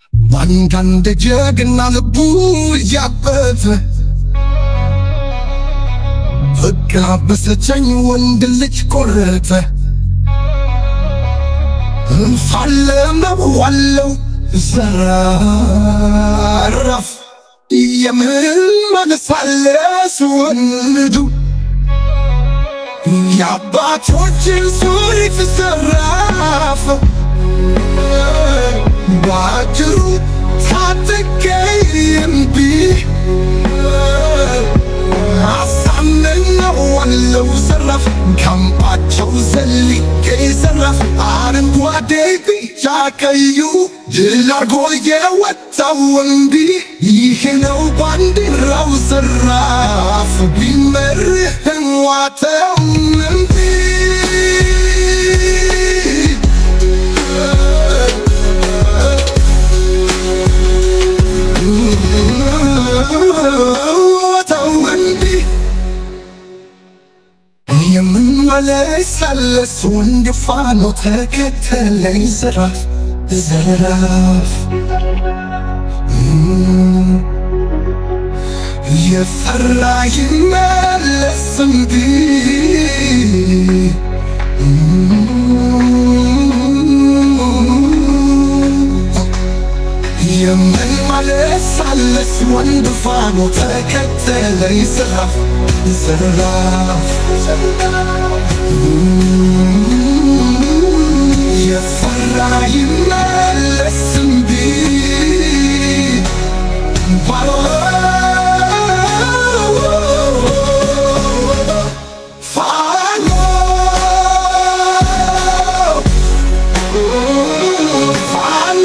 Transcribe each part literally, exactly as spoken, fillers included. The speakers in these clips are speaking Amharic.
ባንዳንድ ጀግና ልቡ እያበበ በቃ በሰጨኝ ወንድ ልጅ ቆረጠ እንፋለመው ዋለው ዘራፍ የምን መለሳለስ ወንዱ የአባቶችን ሱሪት ዘራፍ ባጭሩ ታጥቄ እምቢ አሳምነው ዋለው ዘራፍ ካምባቸው ዘልቄ ዘራፍ አረንጓዴ ቢጫ ቀዩ ድል አርጎ የወጣው እምቢ ይሄ ነው ባንዲራው ዘራፍ ቢመርህም ዋጠው እምቢ የምንመለሳለስ ወንድ ፋኖ ተከተለኝ ዘራፍ ዘራፍ የፈራ ይመለስ እምቢ የምንመለሳለስ ወንድ ፋኖ ተከተለኝ ዘራፍ ዘራፍ የፈራ ይመለስ እምቢ ፋኖ ፋኖ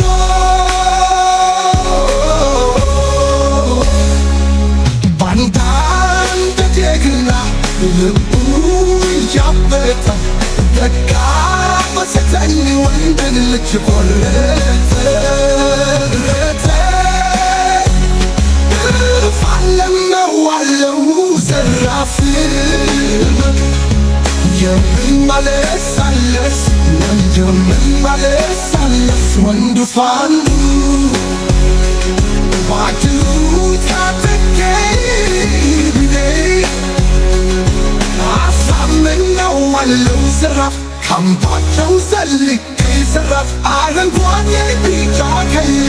ባንዳንድ ጀግና ልቡ እያበበ በቃ በሰጠኝ ወንድ ልጅ ቆረጠ ፋለመው ዋለው ዘራፍ የምንመለሳለስ የምንመለሳለስ ወንድ ፋኖ ባጭሩ ታጥቄ አሳምነው ዋለው ዘራፍ ካምባቸው ዘልቄ ዘራፍ አረንጓዴ ቢጫ ቀዩ